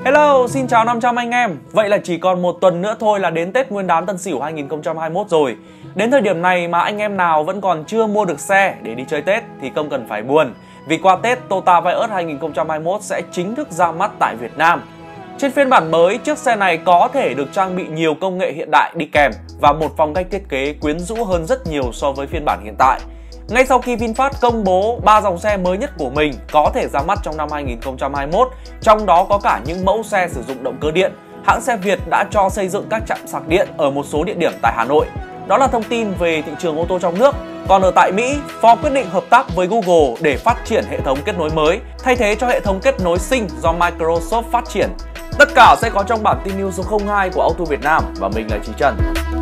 Hello, xin chào 500 anh em. Vậy là chỉ còn một tuần nữa thôi là đến Tết Nguyên đán Tân Sửu 2021 rồi. Đến thời điểm này mà anh em nào vẫn còn chưa mua được xe để đi chơi Tết thì không cần phải buồn. Vì qua Tết, Toyota Vios 2021 sẽ chính thức ra mắt tại Việt Nam. Trên phiên bản mới, chiếc xe này có thể được trang bị nhiều công nghệ hiện đại đi kèm và một phong cách thiết kế quyến rũ hơn rất nhiều so với phiên bản hiện tại. Ngay sau khi VinFast công bố 3 dòng xe mới nhất của mình có thể ra mắt trong năm 2021, trong đó có cả những mẫu xe sử dụng động cơ điện, hãng xe Việt đã cho xây dựng các trạm sạc điện ở một số địa điểm tại Hà Nội. Đó là thông tin về thị trường ô tô trong nước. Còn ở tại Mỹ, Ford quyết định hợp tác với Google để phát triển hệ thống kết nối mới, thay thế cho hệ thống kết nối Sync do Microsoft phát triển. Tất cả sẽ có trong bản tin news số 02 của Auto Việt Nam và mình là Chí Trần.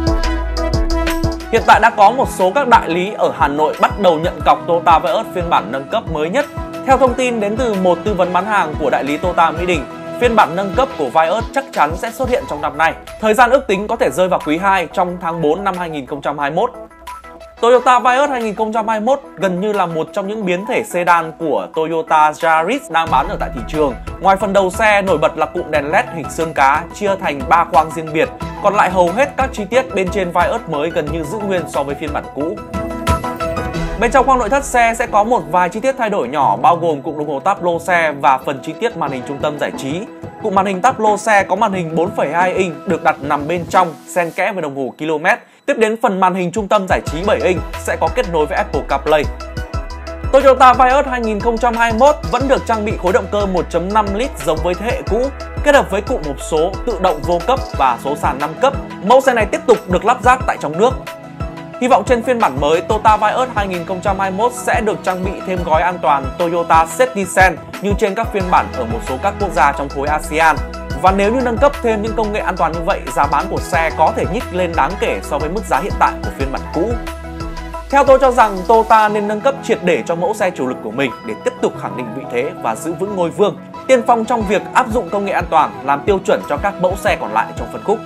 Hiện tại đã có một số các đại lý ở Hà Nội bắt đầu nhận cọc Toyota Vios phiên bản nâng cấp mới nhất. Theo thông tin đến từ một tư vấn bán hàng của đại lý Toyota Mỹ Đình, phiên bản nâng cấp của Vios chắc chắn sẽ xuất hiện trong năm nay. Thời gian ước tính có thể rơi vào quý 2 trong tháng 4 năm 2021. Toyota Vios 2021 gần như là một trong những biến thể sedan của Toyota Yaris đang bán ở tại thị trường. Ngoài phần đầu xe nổi bật là cụm đèn LED hình xương cá chia thành 3 khoang riêng biệt, còn lại hầu hết các chi tiết bên trên Vios mới gần như giữ nguyên so với phiên bản cũ. Bên trong khoang nội thất xe sẽ có một vài chi tiết thay đổi nhỏ bao gồm cụm đồng hồ táp lô xe và phần chi tiết màn hình trung tâm giải trí. Cụm màn hình táp lô xe có màn hình 4,2 inch được đặt nằm bên trong, xen kẽ với đồng hồ km. Tiếp đến phần màn hình trung tâm giải trí 7 inch sẽ có kết nối với Apple CarPlay. Toyota Vios 2021 vẫn được trang bị khối động cơ 1.5 lít giống với thế hệ cũ, kết hợp với cụm hộp số tự động vô cấp và số sàn 5 cấp. Mẫu xe này tiếp tục được lắp ráp tại trong nước. Hy vọng trên phiên bản mới, Toyota Vios 2021 sẽ được trang bị thêm gói an toàn Toyota Safety Sense như trên các phiên bản ở một số các quốc gia trong khối ASEAN. Và nếu như nâng cấp thêm những công nghệ an toàn như vậy, giá bán của xe có thể nhích lên đáng kể so với mức giá hiện tại của phiên bản cũ. Theo tôi cho rằng Toyota nên nâng cấp triệt để cho mẫu xe chủ lực của mình để tiếp tục khẳng định vị thế và giữ vững ngôi vương, tiên phong trong việc áp dụng công nghệ an toàn làm tiêu chuẩn cho các mẫu xe còn lại trong phân khúc.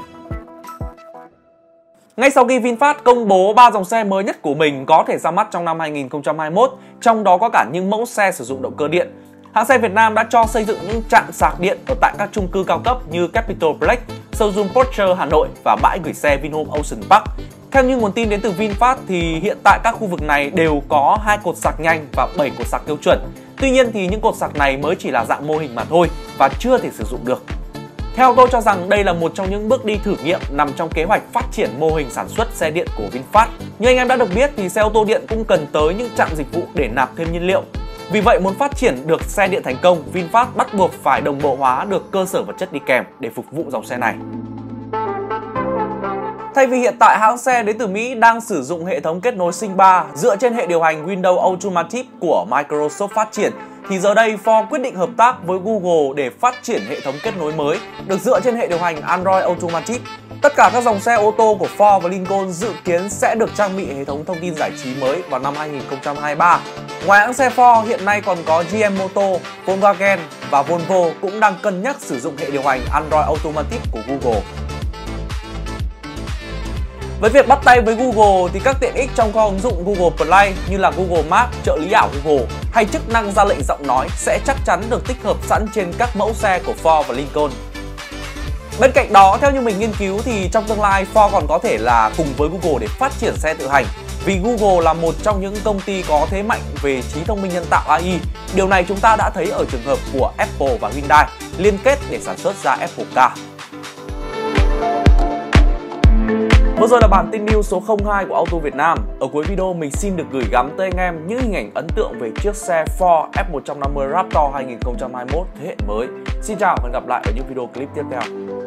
Ngay sau khi VinFast công bố 3 dòng xe mới nhất của mình có thể ra mắt trong năm 2021, trong đó có cả những mẫu xe sử dụng động cơ điện, hãng xe Việt Nam đã cho xây dựng những trạm sạc điện ở tại các chung cư cao cấp như Capital Place, showroom Porsche Hà Nội và bãi gửi xe Vinhome Ocean Park. Theo như nguồn tin đến từ VinFast thì hiện tại các khu vực này đều có 2 cột sạc nhanh và 7 cột sạc tiêu chuẩn. Tuy nhiên thì những cột sạc này mới chỉ là dạng mô hình mà thôi và chưa thể sử dụng được. Theo tôi cho rằng đây là một trong những bước đi thử nghiệm nằm trong kế hoạch phát triển mô hình sản xuất xe điện của VinFast. Như anh em đã được biết thì xe ô tô điện cũng cần tới những trạm dịch vụ để nạp thêm nhiên liệu. Vì vậy muốn phát triển được xe điện thành công, VinFast bắt buộc phải đồng bộ hóa được cơ sở vật chất đi kèm để phục vụ dòng xe này. Thay vì hiện tại hãng xe đến từ Mỹ đang sử dụng hệ thống kết nối Sync 3 dựa trên hệ điều hành Windows Automotive của Microsoft phát triển, thì giờ đây Ford quyết định hợp tác với Google để phát triển hệ thống kết nối mới được dựa trên hệ điều hành Android Automotive. Tất cả các dòng xe ô tô của Ford và Lincoln dự kiến sẽ được trang bị hệ thống thông tin giải trí mới vào năm 2023. Ngoài hãng xe Ford, hiện nay còn có GM Motor, Volkswagen và Volvo cũng đang cân nhắc sử dụng hệ điều hành Android Automotive của Google. Với việc bắt tay với Google thì các tiện ích trong kho ứng dụng Google Play như là Google Maps, trợ lý ảo Google hay chức năng ra lệnh giọng nói sẽ chắc chắn được tích hợp sẵn trên các mẫu xe của Ford và Lincoln. Bên cạnh đó, theo như mình nghiên cứu thì trong tương lai Ford còn có thể là cùng với Google để phát triển xe tự hành. Vì Google là một trong những công ty có thế mạnh về trí thông minh nhân tạo AI. Điều này chúng ta đã thấy ở trường hợp của Apple và Hyundai liên kết để sản xuất ra Apple Car. Vừa rồi là bản tin news số 02 của Auto Việt Nam. Ở cuối video mình xin được gửi gắm tới anh em những hình ảnh ấn tượng về chiếc xe Ford F150 Raptor 2021 thế hệ mới. Xin chào và hẹn gặp lại ở những video clip tiếp theo.